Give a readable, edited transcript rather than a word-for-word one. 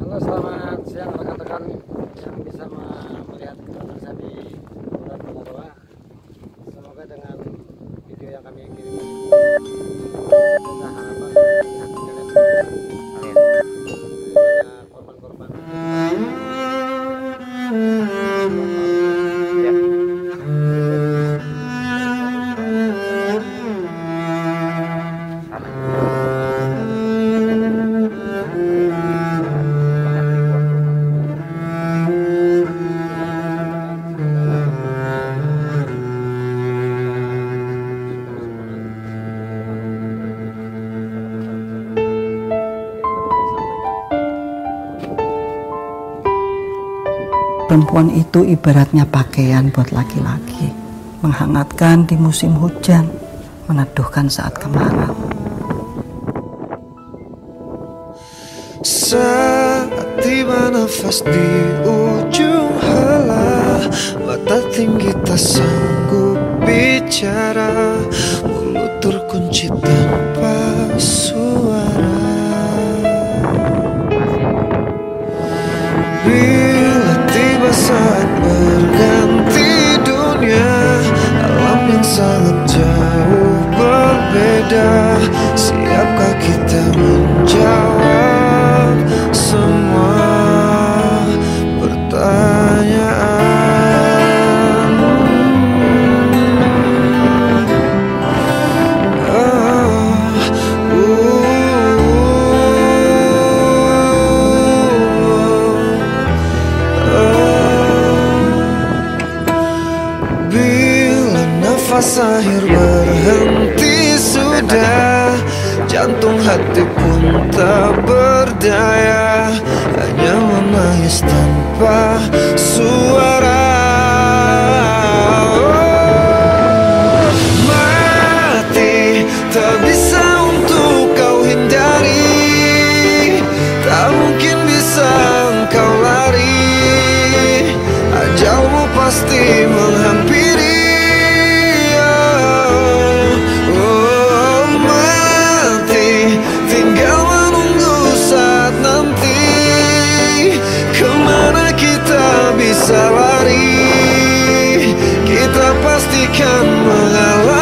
Halo, selamat siang rekan-rekan yang bisa melihat kegiatan saya di Kelurahan Balaroa. Semoga dengan video yang kami kirim kita harapan pihak internet banyak korban-korban. Perempuan itu ibaratnya pakaian buat laki-laki, menghangatkan di musim hujan, meneduhkan saat kemarau. Saat tiba nafas di ujung hala, mata tinggi tak sanggup bicara, mulut terkunci tanpa suara. Bila tiba saat berganti dunia, alam yang sangat jauh berbeda, siapkah kita menjawab semua pertanyaan? Bila nafas akhir berhenti sudah, jantung hati pun tak berdaya, hanya menangis tanpa suara. Mati tak bisa untuk kau hindari, tak mungkin bisa engkau lari, ajalmu pasti menghampiri. Bisa lari, kita pastikan mengalah.